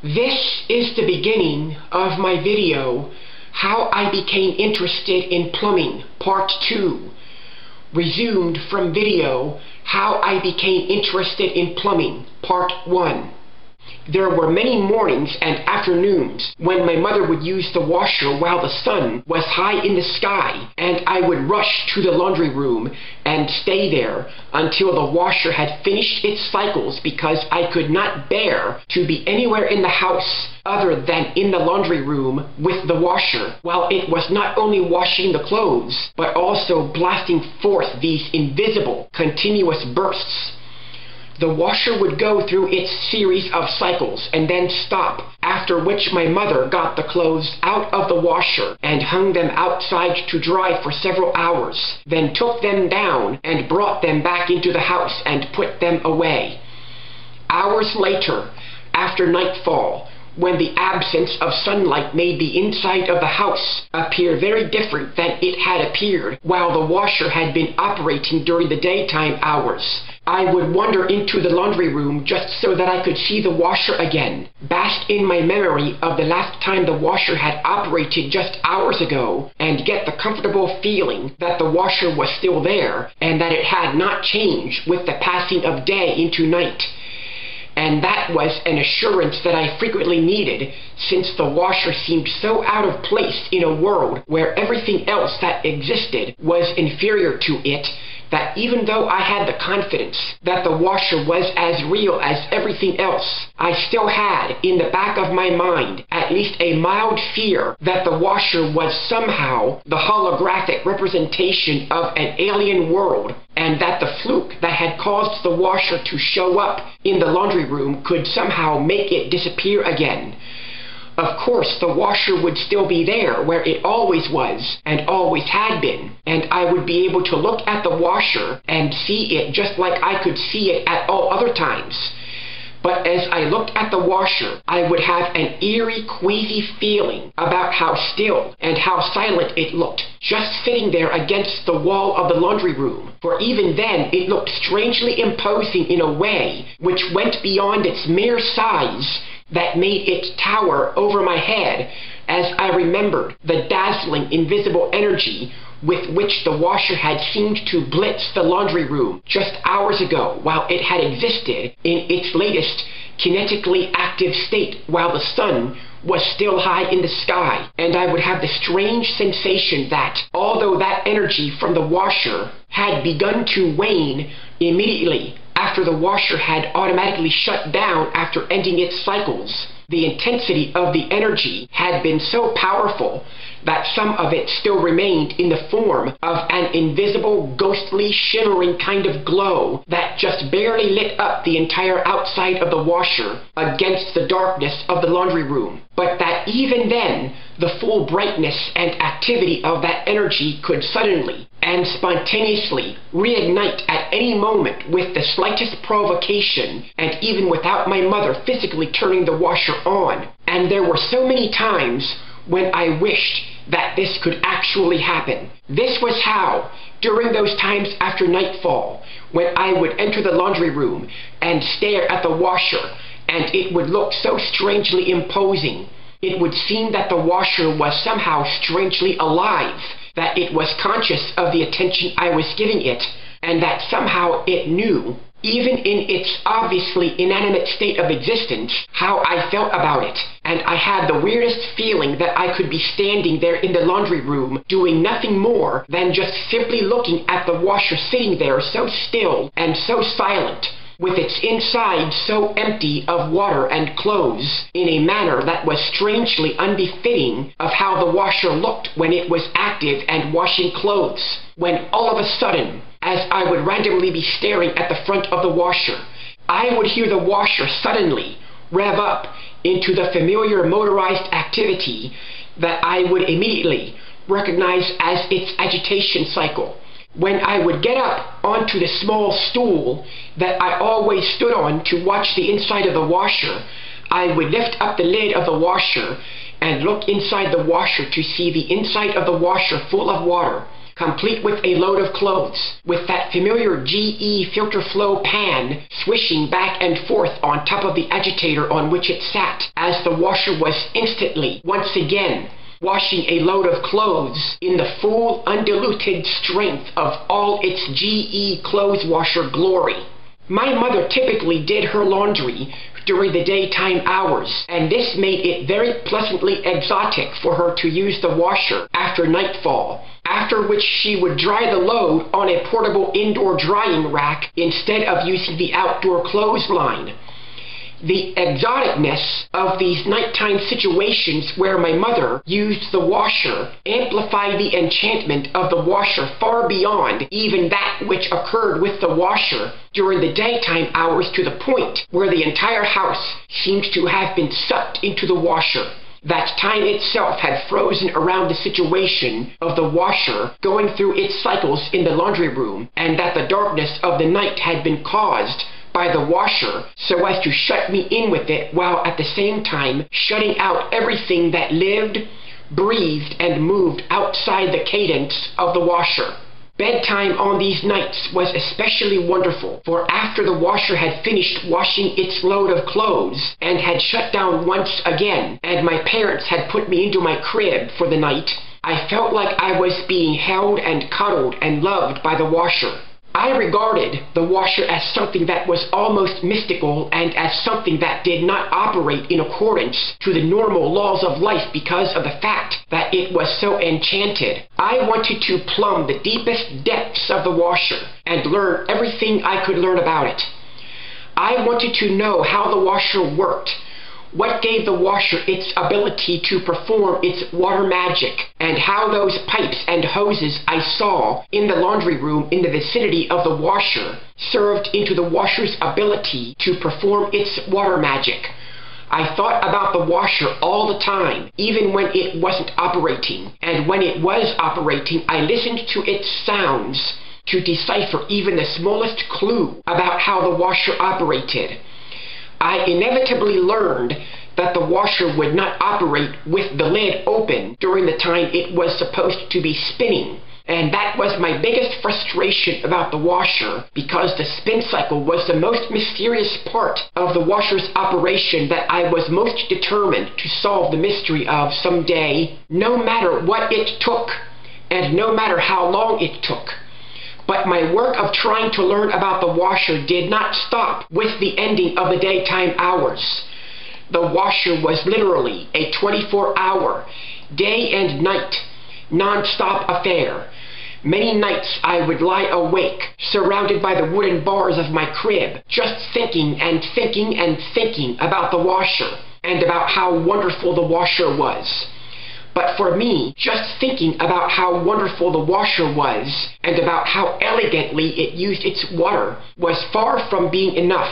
This is the beginning of my video, How I Became Interested in Plumbing, Part 2. Resumed from video, How I Became Interested in Plumbing, Part 1. There were many mornings and afternoons when my mother would use the washer while the sun was high in the sky, and I would rush to the laundry room and stay there until the washer had finished its cycles, because I could not bear to be anywhere in the house other than in the laundry room with the washer, while it was not only washing the clothes, but also blasting forth these invisible, continuous bursts. The washer would go through its series of cycles and then stop, after which my mother got the clothes out of the washer and hung them outside to dry for several hours, then took them down and brought them back into the house and put them away. Hours later, after nightfall, when the absence of sunlight made the inside of the house appear very different than it had appeared while the washer had been operating during the daytime hours, I would wander into the laundry room just so that I could see the washer again, bask in my memory of the last time the washer had operated just hours ago, and get the comfortable feeling that the washer was still there and that it had not changed with the passing of day into night. And that was an assurance that I frequently needed, since the washer seemed so out of place in a world where everything else that existed was inferior to it, that even though I had the confidence that the washer was as real as everything else, I still had in the back of my mind at least a mild fear that the washer was somehow the holographic representation of an alien world, and that the fluke that had caused the washer to show up in the laundry room could somehow make it disappear again. Of course, the washer would still be there where it always was and always had been, and I would be able to look at the washer and see it just like I could see it at all other times. But as I looked at the washer, I would have an eerie, queasy feeling about how still and how silent it looked, just sitting there against the wall of the laundry room. For even then, it looked strangely imposing in a way which went beyond its mere size, that made it tower over my head as I remembered the dazzling invisible energy with which the washer had seemed to blitz the laundry room just hours ago, while it had existed in its latest kinetically active state while the sun was still high in the sky. And I would have the strange sensation that, although that energy from the washer had begun to wane immediately after the washer had automatically shut down after ending its cycles, the intensity of the energy had been so powerful that some of it still remained in the form of an invisible, ghostly, shimmering kind of glow that just barely lit up the entire outside of the washer against the darkness of the laundry room. But that even then, the full brightness and activity of that energy could suddenly and spontaneously reignite at any moment with the slightest provocation, and even without my mother physically turning the washer on. And there were so many times when I wished that this could actually happen. This was how, during those times after nightfall, when I would enter the laundry room and stare at the washer, and it would look so strangely imposing, it would seem that the washer was somehow strangely alive, that it was conscious of the attention I was giving it, and that somehow it knew, even in its obviously inanimate state of existence, how I felt about it. And I had the weirdest feeling that I could be standing there in the laundry room doing nothing more than just simply looking at the washer sitting there so still and so silent, with its inside so empty of water and clothes, in a manner that was strangely unbefitting of how the washer looked when it was active and washing clothes, when all of a sudden, as I would randomly be staring at the front of the washer, I would hear the washer suddenly rev up into the familiar motorized activity that I would immediately recognize as its agitation cycle. When I would get up onto the small stool that I always stood on to watch the inside of the washer, I would lift up the lid of the washer and look inside the washer to see the inside of the washer full of water, complete with a load of clothes, with that familiar GE filter flow pan swishing back and forth on top of the agitator on which it sat, as the washer was instantly, once again, washing a load of clothes in the full, undiluted strength of all its GE clothes washer glory. My mother typically did her laundry during the daytime hours, and this made it very pleasantly exotic for her to use the washer after nightfall, after which she would dry the load on a portable indoor drying rack instead of using the outdoor clothesline. The exoticness of these nighttime situations where my mother used the washer amplified the enchantment of the washer far beyond even that which occurred with the washer during the daytime hours, to the point where the entire house seemed to have been sucked into the washer. That time itself had frozen around the situation of the washer going through its cycles in the laundry room, and that the darkness of the night had been caused by the washer so as to shut me in with it, while at the same time shutting out everything that lived, breathed, and moved outside the cadence of the washer. Bedtime on these nights was especially wonderful, for after the washer had finished washing its load of clothes and had shut down once again, and my parents had put me into my crib for the night, I felt like I was being held and cuddled and loved by the washer. I regarded the washer as something that was almost mystical, and as something that did not operate in accordance to the normal laws of life because of the fact that it was so enchanted. I wanted to plumb the deepest depths of the washer and learn everything I could learn about it. I wanted to know how the washer worked, what gave the washer its ability to perform its water magic, and how those pipes and hoses I saw in the laundry room in the vicinity of the washer served into the washer's ability to perform its water magic. I thought about the washer all the time, even when it wasn't operating, and when it was operating, I listened to its sounds to decipher even the smallest clue about how the washer operated. I inevitably learned that the washer would not operate with the lid open during the time it was supposed to be spinning, and that was my biggest frustration about the washer, because the spin cycle was the most mysterious part of the washer's operation that I was most determined to solve the mystery of someday, no matter what it took, and no matter how long it took. But my work of trying to learn about the washer did not stop with the ending of the daytime hours. The washer was literally a 24-hour, day and night, non-stop affair. Many nights I would lie awake, surrounded by the wooden bars of my crib, just thinking and thinking and thinking about the washer, and about how wonderful the washer was. But for me, just thinking about how wonderful the washer was, and about how elegantly it used its water, was far from being enough.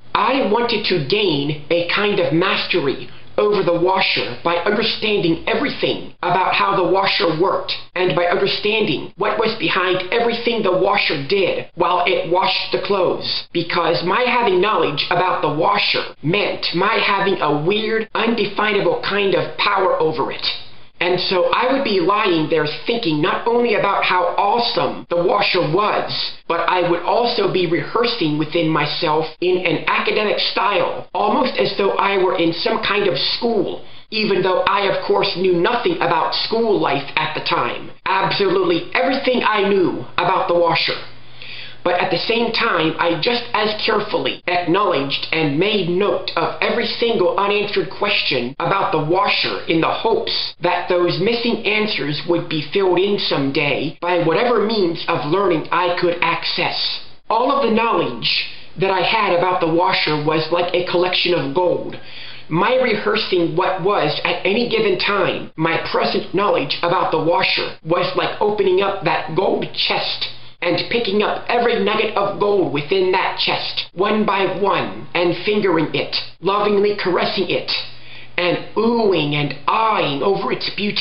I wanted to gain a kind of mastery over the washer by understanding everything about how the washer worked, and by understanding what was behind everything the washer did while it washed the clothes, because my having knowledge about the washer meant my having a weird, undefinable kind of power over it. And so I would be lying there thinking not only about how awesome the washer was, but I would also be rehearsing within myself in an academic style, almost as though I were in some kind of school, even though I of course knew nothing about school life at the time. Absolutely everything I knew about the washer. But at the same time, I just as carefully acknowledged and made note of every single unanswered question about the washer, in the hopes that those missing answers would be filled in someday by whatever means of learning I could access. All of the knowledge that I had about the washer was like a collection of gold. My rehearsing what was, at any given time, my present knowledge about the washer was like opening up that gold chest and picking up every nugget of gold within that chest, one by one, and fingering it, lovingly caressing it, and oohing and eyeing over its beauty.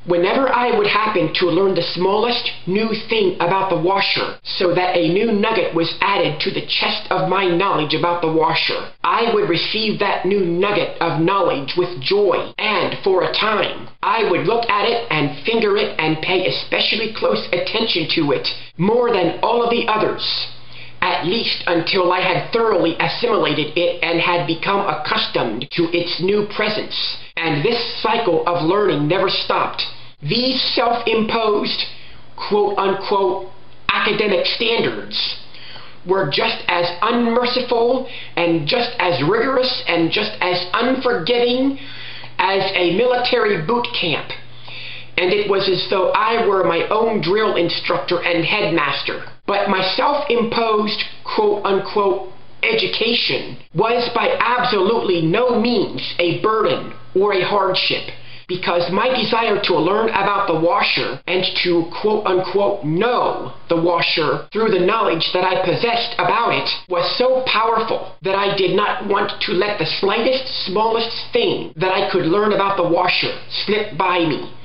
Whenever I would happen to learn the smallest new thing about the washer, so that a new nugget was added to the chest of my knowledge about the washer, I would receive that new nugget of knowledge with joy, and for a time, I would look at it and finger it and pay especially close attention to it, more than all of the others, at least until I had thoroughly assimilated it and had become accustomed to its new presence. And this cycle of learning never stopped. These self-imposed, quote-unquote, academic standards were just as unmerciful and just as rigorous and just as unforgiving as a military boot camp. And it was as though I were my own drill instructor and headmaster. But my self-imposed, quote-unquote, education was by absolutely no means a burden or a hardship, because my desire to learn about the washer and to quote-unquote know the washer through the knowledge that I possessed about it was so powerful that I did not want to let the slightest, smallest thing that I could learn about the washer slip by me.